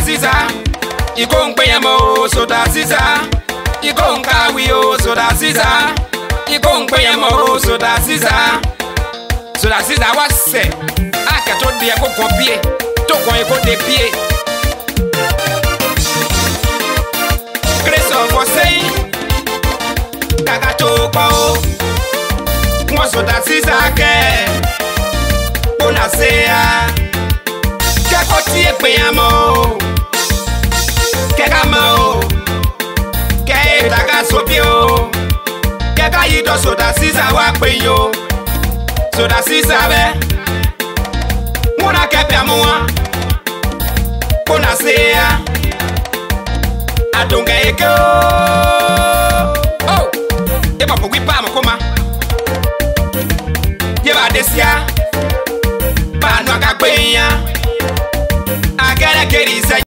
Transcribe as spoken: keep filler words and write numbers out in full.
sisa ikon peyamo soda sisa ikon kawiyo soda sisa ikon peyamo soda sisa soda sisa wase aka to de ko kopie to kon e ko de pie Creso for say kaka to pa o mo soda sisa ke bona sea ke ko ti e peyamo Keka mao, ke taka sopio, keka yito soda sisa wakpeyo, soda sisa be, muna kepe amua, kona sea, adonga eke oh, eba pokwi pa mokoma, yeba desia, pa no akakpenya.